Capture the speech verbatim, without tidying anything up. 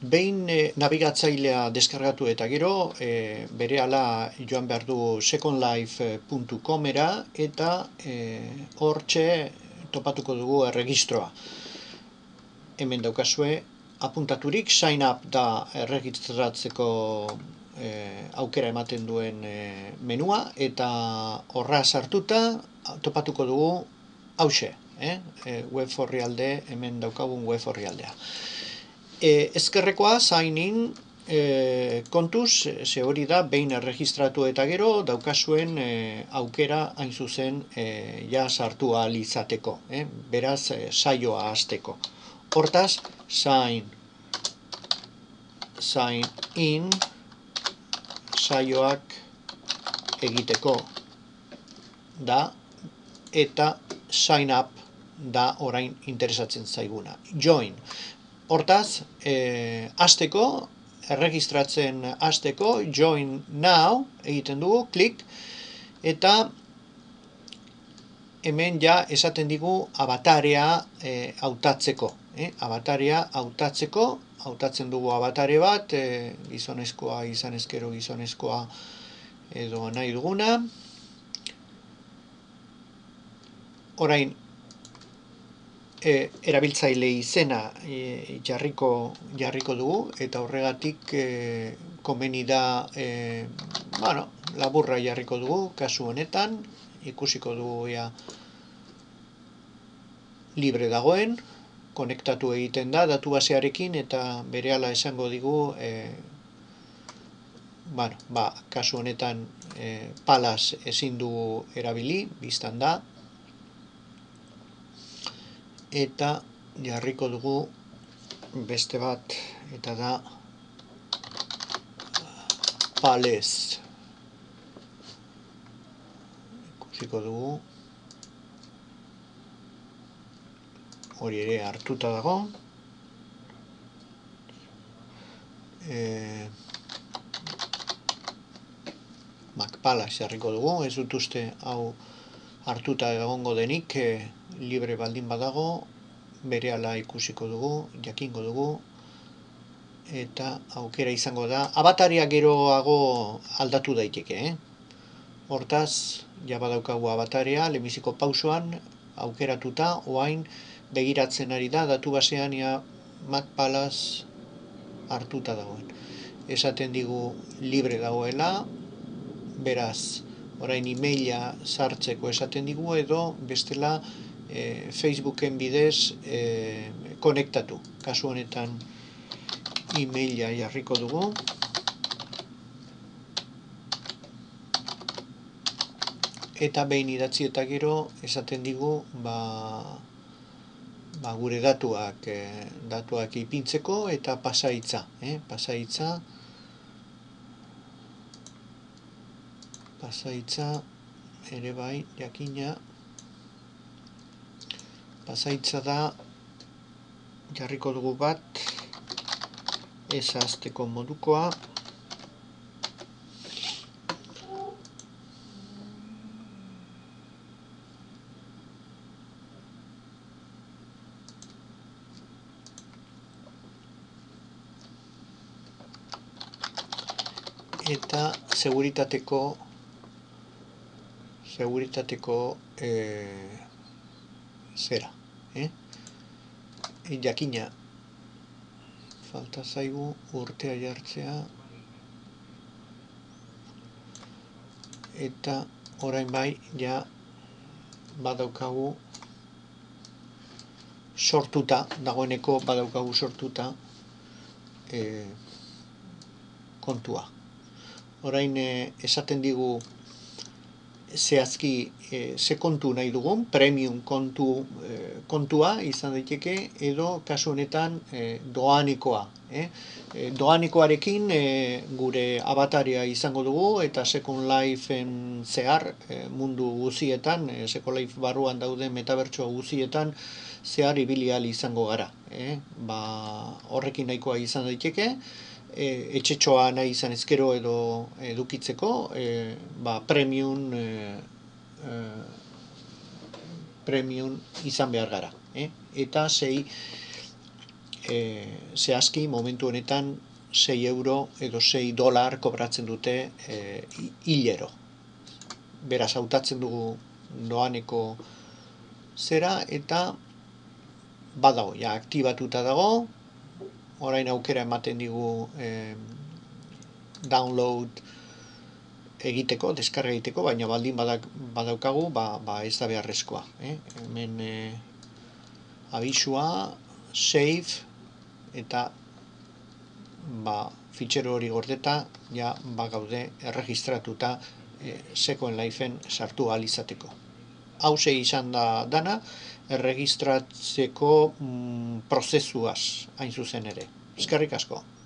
Behin e, nabigatzailea deskargatu eta gero, e, berehala joan behar du second life puntu comera eta e, hortxe topatuko dugu erregistroa. Hemen daukazue, apuntaturik sign up da erregistratzeko e, aukera ematen duen e, menua, eta horra sartuta topatuko dugu hause, eh? E, web orrialde, hemen daukagun web orrialdea. E, ezkerrekoa sign in e, kontuz, ze hori da behin erregistratu eta gero daukazuen e, aukera hain zuzen e, ja sartu ahal izateko, eh? Beraz e, saioa hasteko. Hortaz, sign, sign in saioak egiteko da, eta sign up da orain interesatzen zaiguna. Join. Hortaz, e, hasteko, erregistratzen hasteko, join now egiten dugu, klik, eta hemen ja esaten digu abatarea e, hautatzeko. Eh? Abatarea hautatzeko, hautatzen dugu abatare bat, e, gizonezkoa, izan ezkero gizonezkoa edo nahi duguna. Orain, E, erabiltzaile izena e, jarriko, jarriko dugu, eta horregatik e, komeni da e, bueno, laburra jarriko dugu, kasu honetan, ikusiko dugu ja libre dagoen, konektatu egiten da datu basearekin, eta berehala esango digu, e, bueno, ba, kasu honetan e, palas ezin du erabili, biztan da, eta jarriko dugu beste bat, eta da palez. Ikusiko dugu hori ere hartuta dago. E, Macpalas jarriko dugu, ez dut uste hau hartuta egongo denik, e, libre baldin badago, berehala ikusiko dugu, jakingo dugu, eta aukera izango da. Abataria geroago aldatu daiteke, eh? Hortaz, ja badaukagu abataria, lehenbiziko pausoan, aukeratuta, oain begiratzen ari da, datu basean ja Macpalas hartuta dagoen. Esaten digu libre dagoela, beraz, orain emaila sartzeko esaten digu, edo bestela e, Facebooken bidez e, konektatu. Kasu honetan emaila jarriko dugu. Eta behin idatzi eta gero esaten digu ba, ba gure datuak e, datuak ipintzeko eta pasaitza, eh? Pasaitza pasaitza ere bai, jakina, pasaitza da, jarriko dugu bat, ez hasteko modukoa, eta seguritateko seguritateko e, zera, eh? E, jakina, falta zaigu urtea jartzea, eta orain bai, ja badaukagu sortuta, dagoeneko badaukagu sortuta e, kontua. Orain e, esaten digu zehazki e, ze kontu nahi dugun, premium kontu, e, kontua izan daiteke, edo kasu honetan e, doanikoa. Eh? E, doanikoarekin e, gure abataria izango dugu, eta Second Lifeen zehar e, mundu guzietan, e, Second Life barruan daude metabertsoa guzietan zehar ibili ahal izango gara. Eh? Ba, horrekin nahikoa izan daiteke, E, etxetxoa nahi izan ezkero edo edukitzeko, e, ba, premium e, e, premium izan behar gara. Eh? Eta sei e, zehazki momentu honetan sei euro edo sei dolar kobratzen dute e, hilero. Beraz, hautatzen dugu doaneko zera eta badago, ja, aktibatuta dago, orain aukera ematen digu e, download egiteko, deskarga egiteko, baina baldin badak, badaukagu, ba, ba ez da beharrezkoa. Eh? Hemen e, abisua, save, eta ba, fitxero hori gordeta, ja, ba gaude erregistratuta e, Second Lifeen sartu ahal izateko. Hauxe izan da dana, erregistratzeko mm, prozesuaz hain zuzen ere. Eskerrik asko.